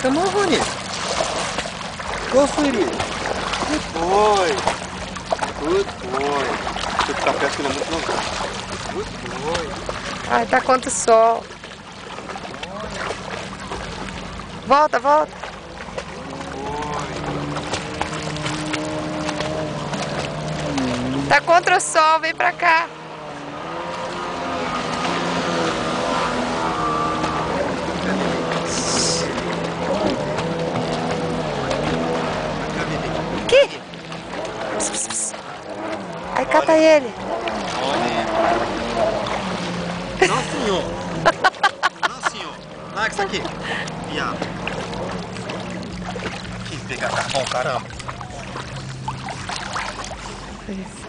Come on, honey. Go, sweetie. Good boy. Good boy. Deixa eu ficar perto, ele é muito longo. Good boy. Ai, tá contra o sol. Volta, volta. Tá contra o sol, vem pra cá. Aqui. Pss, pss. Aí cata ele. Não, senhor. Não, senhor. Larga isso aqui. Viado. Quis pegar carvão, caramba. Isso.